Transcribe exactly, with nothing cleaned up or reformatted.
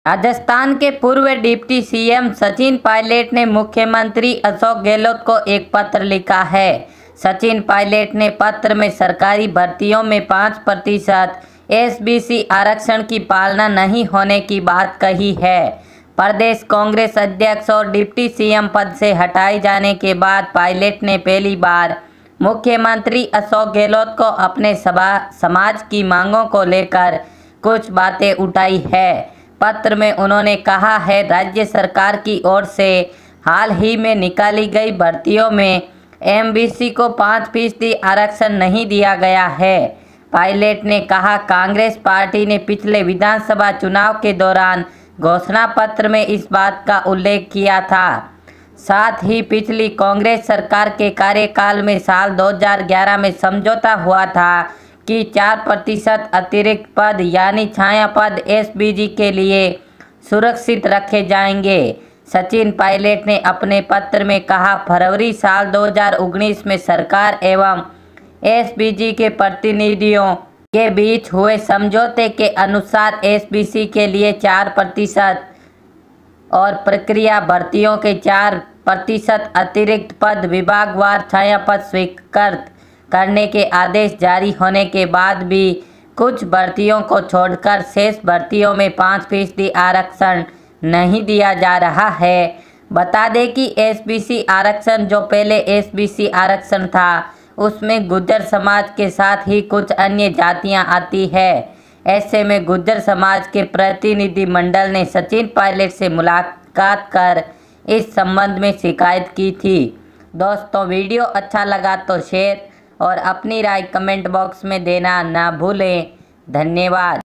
राजस्थान के पूर्व deputy CM Sachin Pilot ने मुख्यमंत्री अशोक गहलोत को एक पत्र लिखा है। सचिन पायलट ने पत्र में सरकारी भर्तियों में पाँच प्रतिशत एसबीसी आरक्षण की पालना नहीं होने की बात कही है। प्रदेश कांग्रेस अध्यक्ष और डिप्टी सीएम पद से हटाए जाने के बाद पायलट ने पहली बार मुख्यमंत्री अशोक गहलोत को अपने सभा समाज की मांगों को लेकर कुछ बातें उठाई है। पत्र में उन्होंने कहा है, राज्य सरकार की ओर से हाल ही में निकाली गई भर्तियों में एमबीसी को पाँच फीसदी आरक्षण नहीं दिया गया है। पायलट ने कहा, कांग्रेस पार्टी ने पिछले विधानसभा चुनाव के दौरान घोषणा पत्र में इस बात का उल्लेख किया था। साथ ही पिछली कांग्रेस सरकार के कार्यकाल में साल दो हज़ार ग्यारह में समझौता हुआ था कि चार प्रतिशत अतिरिक्त पद यानी छाया पद एसबीजी के लिए सुरक्षित रखे जाएंगे। सचिन पायलट ने अपने पत्र में कहा, फरवरी साल दो हज़ार उन्नीस में सरकार एवं एसबीजी के प्रतिनिधियों के बीच हुए समझौते के अनुसार एसबीसी के लिए चार प्रतिशत और प्रक्रिया भर्तियों के चार प्रतिशत अतिरिक्त पद विभागवार छाया पद स्वीकृत करने के आदेश जारी होने के बाद भी कुछ भर्तियों को छोड़कर शेष भर्तियों में पाँच फीसदी आरक्षण नहीं दिया जा रहा है। बता दें कि एसबीसी आरक्षण जो पहले एसबीसी आरक्षण था उसमें गुर्जर समाज के साथ ही कुछ अन्य जातियां आती है। ऐसे में गुर्जर समाज के प्रतिनिधि मंडल ने सचिन पायलट से मुलाकात कर इस संबंध में शिकायत की थी। दोस्तों, वीडियो अच्छा लगा तो शेयर और अपनी राय कमेंट बॉक्स में देना ना भूलें। धन्यवाद।